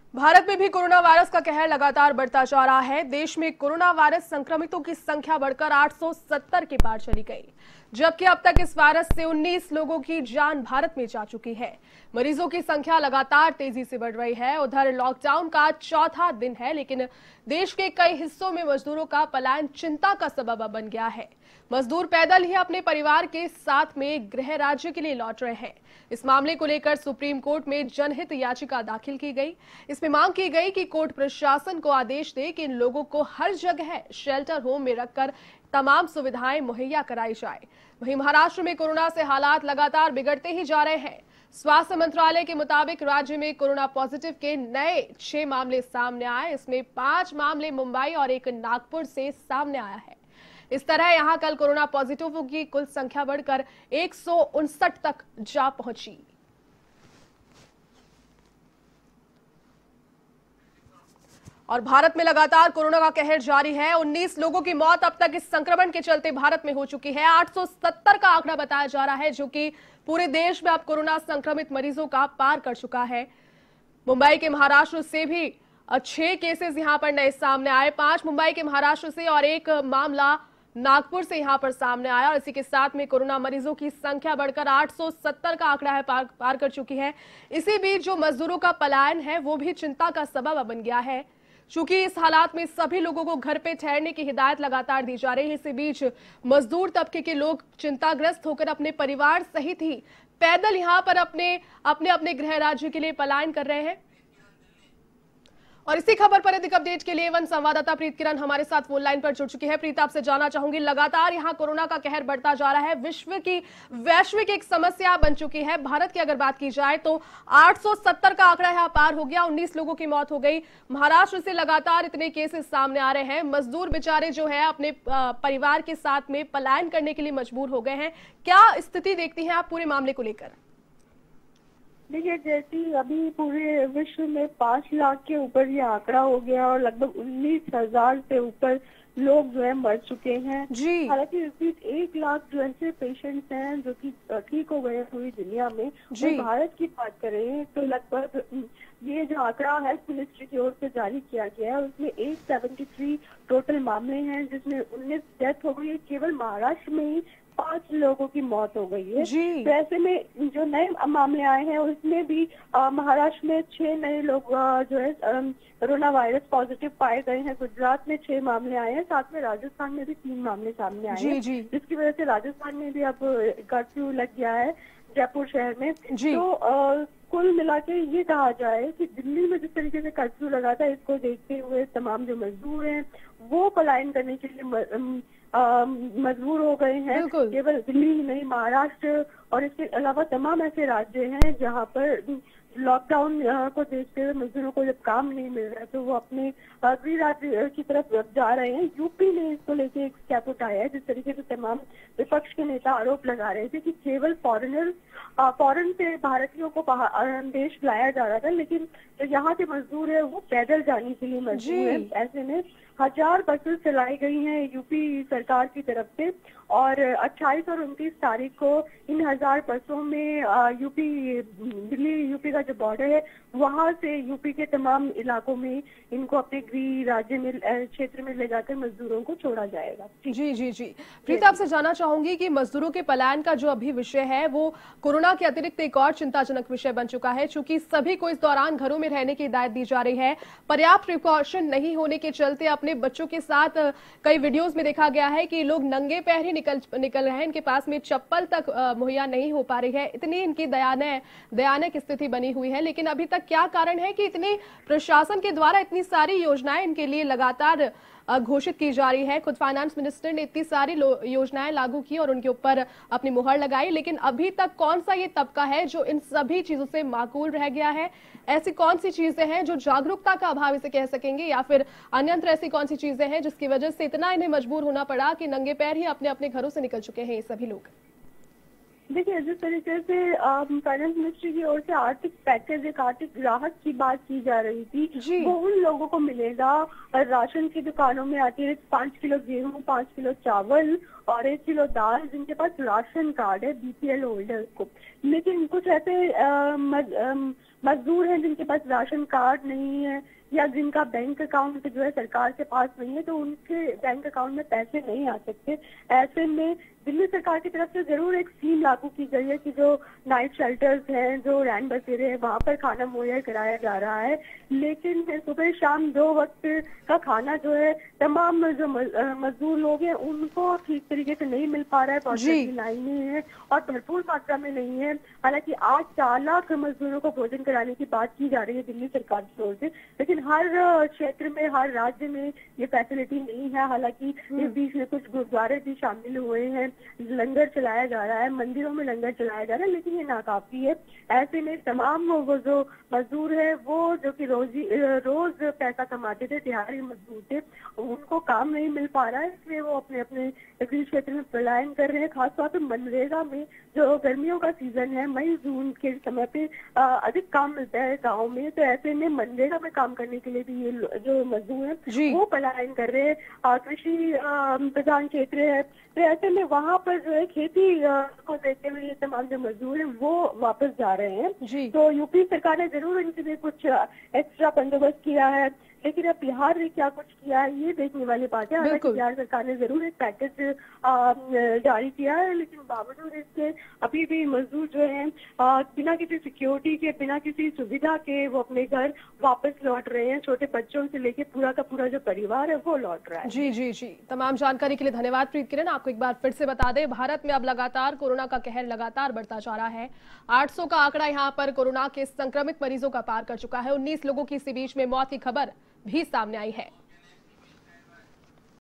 भारत में भी corona virus का कहर लगातार बढ़ता जा रहा है। देश में कोरोना वायरस संक्रमितों की संख्या बढ़कर 870 के पार चली गई, जबकि अब तक इस वायरस से 19 लोगों की जान भारत में जा चुकी है। मरीजों की संख्या लगातार तेजी से बढ़ रही है। उधर लॉकडाउन का चौथा दिन है, लेकिन देश के कई हिस्सों में मजदूरों का पलायन चिंता का सबब बन गया है। मजदूर पैदल ही अपने परिवार के साथ में गृह राज्य के लिए लौट रहे हैं। इस मामले को लेकर सुप्रीम कोर्ट में जनहित याचिका दाखिल की गई। इसमें मांग की गई कि कोर्ट प्रशासन को आदेश दे कि इन लोगों को हर जगह शेल्टर होम में रखकर तमाम सुविधाएं मुहैया कराई जाए। वहीं महाराष्ट्र में कोरोना से हालात लगातार बिगड़ते ही जा रहे हैं। स्वास्थ्य मंत्रालय के मुताबिक राज्य में कोरोना पॉजिटिव के नए 6 मामले सामने आए। इसमें 5 मामले मुंबई और 1 नागपुर से सामने आया है। इस तरह यहां कल कोरोना पॉजिटिवों की कुल संख्या बढ़कर 159 तक जा पहुंची। और भारत में लगातार कोरोना का कहर जारी है। 19 लोगों की मौत अब तक इस संक्रमण के चलते भारत में हो चुकी है। 870 का आंकड़ा बताया जा रहा है, जो कि पूरे देश में अब कोरोना संक्रमित मरीजों का पार कर चुका है। मुंबई के महाराष्ट्र से भी 6 केसेस यहां पर नए सामने आए। 5 मुंबई के महाराष्ट्र से और 1 मामला नागपुर से यहां पर सामने आया। और इसी के साथ में कोरोना मरीजों की संख्या बढ़कर 870 का आंकड़ा है, पार कर चुकी है। इसी बीच जो मजदूरों का पलायन है वो भी चिंता का सबब बन गया है। चूंकि इस हालात में सभी लोगों को घर पे ठहरने की हिदायत लगातार दी जा रही है। इसी बीच मजदूर तबके के लोग चिंताग्रस्त होकर अपने परिवार सहित ही पैदल यहां पर अपने गृह राज्य के लिए पलायन कर रहे हैं। और इसी खबर पर अधिक अपडेट के लिए वन संवाददाता प्रीत किरण हमारे साथ फोन लाइन पर जुड़ चुकी है। प्रीत, आपसे जानना चाहूंगी, लगातार यहां कोरोना का कहर बढ़ता जा रहा है। वैश्विक एक समस्या बन चुकी है। भारत की अगर बात की जाए तो 870 का आंकड़ा यहां पार हो गया, 19 लोगों की मौत हो गई। महाराष्ट्र से लगातार इतने केसेस सामने आ रहे हैं। मजदूर बेचारे जो है अपने परिवार के साथ में पलायन करने के लिए मजबूर हो गए हैं। क्या स्थिति देखती हैं आप पूरे मामले को लेकर? देखिए, जैसे अभी पूरे विश्व में 5 लाख के ऊपर ये आंकड़ा हो गया और लगभग 19,000 से ऊपर लोग जो है मर चुके हैं। हालांकि इस बीच 1 लाख जो ऐसे पेशेंट्स हैं जो कि ठीक हो गए पूरी दुनिया में। वो भारत की बात करें तो लगभग ये जो आंकड़ा हेल्थ मिनिस्ट्री की ओर से जारी किया गया है उसमें 873 टोटल मामले हैं, जिसमें 19 डेथ हो गई है। केवल महाराष्ट्र में ही 5 लोगों की मौत हो गई है। तो ऐसे में जो नए मामले आए हैं उसमें भी महाराष्ट्र में 6 नए लोग जो है कोरोना वायरस पॉजिटिव पाए गए हैं। गुजरात में 6 मामले आए हैं, साथ में राजस्थान में भी 3 मामले सामने आए हैं, जिसकी वजह से राजस्थान में भी अब कर्फ्यू लग गया है जयपुर शहर में। तो कुल मिला के ये कहा जाए कि दिल्ली में जिस तरीके से कर्फ्यू लगा था, इसको देखते हुए तमाम जो मजदूर हैं वो पलायन करने के लिए मजबूर हो गए हैं। केवल दिल्ली ही नहीं, महाराष्ट्र और इसके अलावा तमाम ऐसे राज्य हैं जहां पर लॉकडाउन को देखते हुए मजदूरों को जब काम नहीं मिल रहा है तो वो अपने गृह राज्य की तरफ जा रहे हैं। यूपी ने इसको लेके एक स्टेप उठाया है, जिस तरीके से तमाम विपक्ष के नेता आरोप लगा रहे थे कि केवल फॉरेन से भारतीयों को देश लाया जा रहा था, लेकिन जो यहाँ के मजदूर है वो पैदल जाने के लिए मजबूर है। ऐसे में 1000 बसेस चलाई गई हैं यूपी सरकार की तरफ से और 28 और 29 तारीख को इन 1000 बसों में दिल्ली यूपी का जो बॉर्डर है वहां से यूपी के तमाम इलाकों में इनको अपने गृह राज्य में क्षेत्र में ले जाकर मजदूरों को छोड़ा जाएगा। जी। प्रीत, आपसे जानना चाहूंगी कि मजदूरों के पलायन का जो अभी विषय है वो कोरोना के अतिरिक्त एक और चिंताजनक विषय बन चुका है। चूंकि सभी को इस दौरान घरों में रहने की हिदायत दी जा रही है, पर्याप्त प्रिकॉशन नहीं होने के चलते अपने बच्चों के साथ कई वीडियोस में देखा गया है कि लोग नंगे पैर ही निकल रहे हैं। इनके पास में चप्पल तक मुहैया नहीं हो पा रही है। इतनी इनकी दयानक स्थिति बनी हुई है। लेकिन अभी तक क्या कारण है कि इतनी प्रशासन के द्वारा इतनी सारी योजनाएं इनके लिए लगातार घोषित की जा रही है? खुद फाइनेंस मिनिस्टर ने इतनी सारी योजनाएं लागू की और उनके ऊपर अपनी मुहर लगाई, लेकिन अभी तक कौन सा ये तबका है जो इन सभी चीजों से माकूल रह गया है? ऐसी कौन सी चीजें हैं जो जागरूकता का अभाव इसे कह सकेंगे, या फिर अन्यत्र ऐसी कौन सी चीजें हैं जिसकी वजह से इतना इन्हें मजबूर होना पड़ा कि नंगे पैर ही अपने अपने घरों से निकल चुके हैं ये सभी लोग? देखिए, जिस तरीके से फाइनेंस मिनिस्ट्री की ओर से आर्थिक पैकेज, एक आर्थिक राहत की बात की जा रही थी, वो उन लोगों को मिलेगा और राशन की दुकानों में अतिरिक्त 5 किलो गेहूं, 5 किलो चावल और 1 किलो दाल, जिनके पास राशन कार्ड है, बीपीएल होल्डर्स को। लेकिन कुछ ऐसे मजदूर हैं जिनके पास राशन कार्ड नहीं है या जिनका बैंक अकाउंट जो है सरकार के पास नहीं है, तो उनके बैंक अकाउंट में पैसे नहीं आ सकते। ऐसे में दिल्ली सरकार की तरफ से जरूर एक स्कीम लागू की गई है कि जो नाइट शेल्टर्स हैं, जो रैन बसेरे हैं, वहां पर खाना मुहैया कराया जा रहा है। लेकिन सुबह शाम 2 वक्त का खाना जो है तमाम जो मजदूर लोग हैं उनको ठीक तरीके से नहीं मिल पा रहा है, बहुत सारी लाइनें हैं और भरपूर मात्रा में नहीं है। हालांकि आज 4 लाख मजदूरों को भोजन कराने की बात की जा रही है दिल्ली सरकार की ओर से, लेकिन हर क्षेत्र में, हर राज्य में ये फैसिलिटी नहीं है। हालांकि इस बीच में कुछ गुरुद्वारे भी शामिल हुए हैं, लंगर चलाया जा रहा है, मंदिरों में लंगर चलाया जा रहा है, लेकिन ये नाकाफी है। ऐसे में तमाम वो जो मजदूर है, वो जो कि रोज पैसा कमाते थे, दिहाड़ी मजदूर थे, उनको काम नहीं मिल पा रहा है, इसलिए वो अपने अपने गृह क्षेत्र में पलायन कर रहे हैं। खासतौर पर मनरेगा में जो गर्मियों का सीजन है, मई जून के समय पे अधिक काम मिलता है गाँव में, तो ऐसे में मनरेगा में काम करने के लिए भी ये जो मजदूर हैं वो पलायन कर रहे हैं। कृषि प्रधान क्षेत्र है, तो ऐसे में वहाँ पर जो है खेती को देखते हुए ये तमाम जो मजदूर हैं वो वापस जा रहे हैं। तो यूपी सरकार ने जरूर इनके लिए कुछ एक्स्ट्रा बंदोबस्त किया है, लेकिन अब बिहार ने क्या कुछ किया है ये देखने वाली बात है। हालांकि बिहार सरकार ने जरूर एक पैकेज जारी किया है, लेकिन बावजूद इसके अभी भी मजदूर जो है बिना किसी सिक्योरिटी के, बिना किसी सुविधा के वो अपने घर वापस लौट रहे हैं। छोटे बच्चों से लेके पूरा का पूरा जो परिवार है वो लौट रहा है। जी जी जी, तमाम जानकारी के लिए धन्यवाद प्रीत किरण। आपको एक बार फिर से बता दें, भारत में अब लगातार कोरोना का कहर लगातार बढ़ता जा रहा है। 800 का आंकड़ा यहाँ पर कोरोना के संक्रमित मरीजों का पार कर चुका है। 19 लोगों की इसी बीच में मौत की खबर भी सामने आई है।